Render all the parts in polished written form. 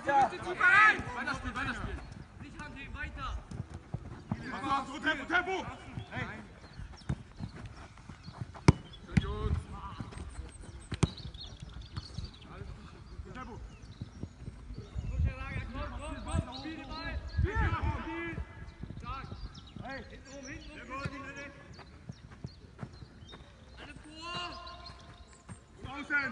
Tiefer rein! Weiterspielen, weiterspielen. Nicht ranheben, weiter! Tempo, Tempo! Schön, Jungs. Tempo! Komm, spiel den Ball! Spiel! Stark! Hintenrum! Alle vor! Außen!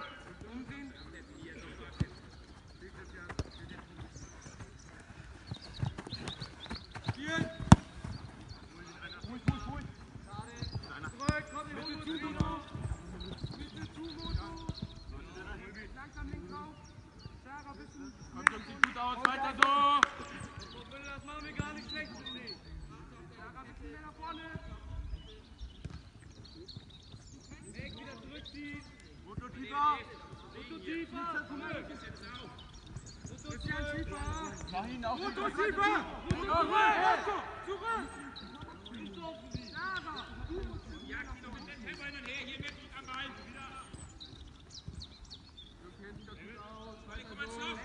Spielen! Ruhig! Zurück, komm, den holen wir uns wieder! Mitte zu, Moto! Langsam links rauf! Sarah, bisschen! Komm, Jungs, sieht gut aus, weiter so! Das machen wir gar nicht schlecht, finde ich! Sarah, bisschen mehr nach vorne! Weg, wieder zurückziehen! Moto tiefer! Moto tiefer! Moto Bisschen tiefer! Mach ihn auch Moto nicht. tiefer! Moto zurück! Nicht so offensiv! Sarah! Jagt ihn doch mit dem Tempo hin und her, hier mit Druck am Ball. Wieder. Warte, komm mal schlafen.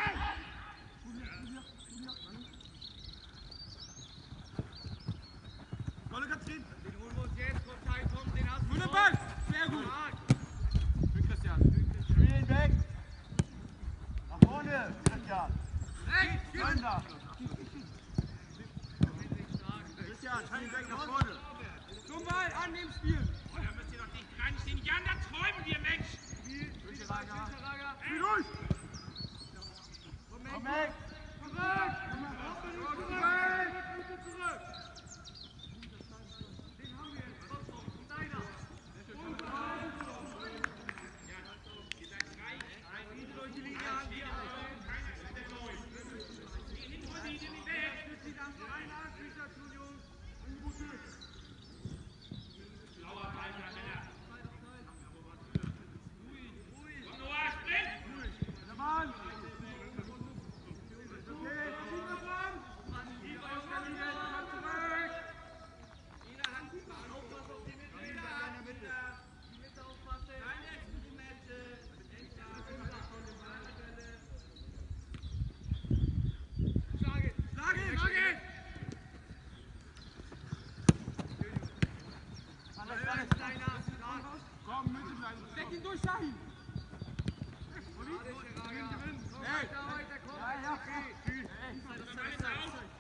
Volle Katrin! Den holen wir uns jetzt, komm, Kai, komm, den hast du Gute noch. Ball! Sehr gut! Stark. Für Christian. Spielen weg! Nach vorne! Christian! Rechts, Rein da! stark. Christian, spielen weg nach vorne! Zum Ball, annehmen, spielen! Oh, da müsst ihr doch dicht reinstehen. Jan, da träumen wir, Mensch. Spiel Raga. Spiel durch! Komm Komm weg. weg! Zurück. Zurück. Den haben wir jetzt. Komm, komm, deiner. Ihr seid frei. Biete durch die Linie an, hier. Geh hin, hol die nicht weg. Die dann rein, Anspielstation, Jungs. Blauer Ball, Männer. Komm, Noah, sprint. Der Mann! Komm, Mitte bleiben! Steck ihn durch, Shahin! Weiter, komm. Ja. Okay. Ball ist auf.